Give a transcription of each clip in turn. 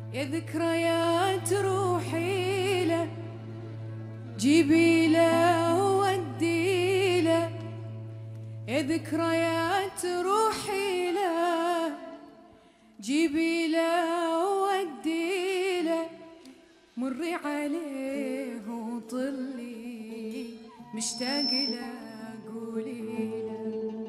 يا ذكريات روحي له، جيبي له ودي له. يا ذكريات روحي له، جيبي له ودي له. مري عليه وطلي، مشتاق له قولي له.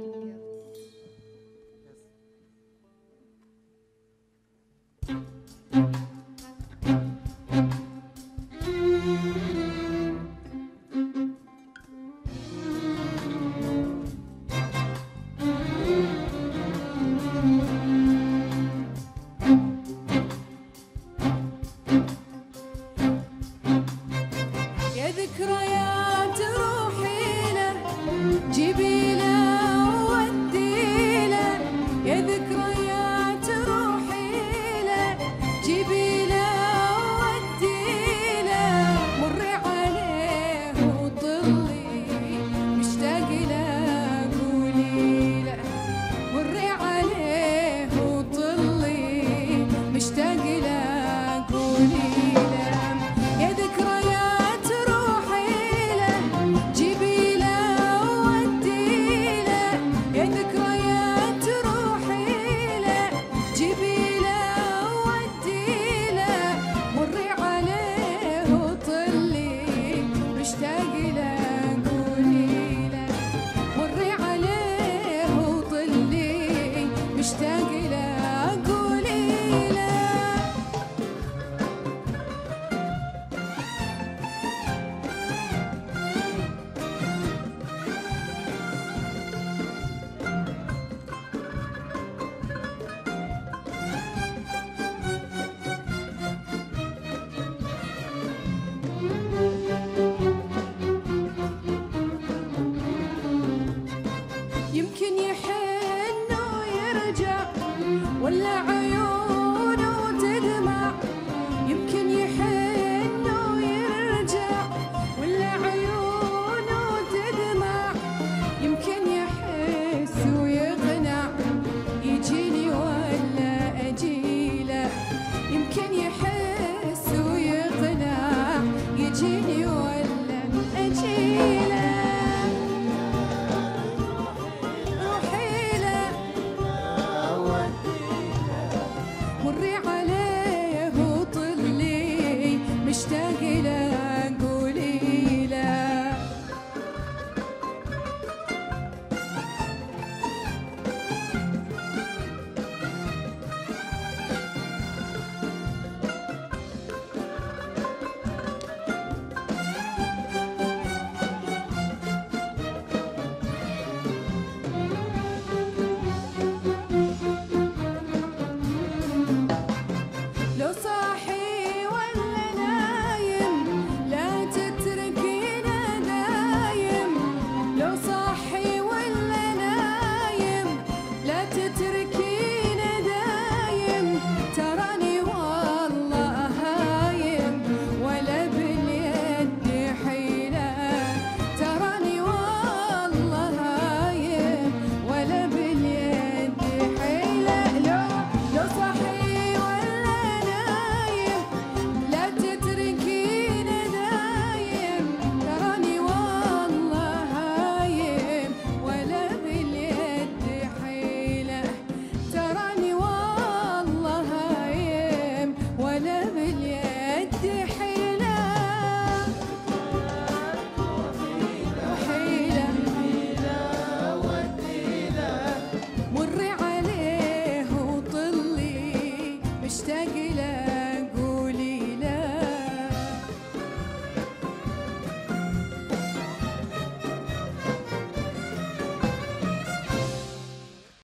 يا ذكريات روحي له، جيبي له ودي له. يا ذكريات روحي له، جيبي له ودي له. مري عليه وطلي، مشتاق له قولي له. مري عليه وطلي، مشتاق له قولي له. يا ذكريات روحي له، جيبي له ودي له. يا ذكريات روحي له، جيبي له ودي له. مري عليه وطلي، مشتاق له قولي له. مري عليه وطلي، مشتاق له قولي له. يمكن يحن ويرجع، ولا عيونه تدمع. يمكن يحن ويرجع، ولا عيونه تدمع. يمكن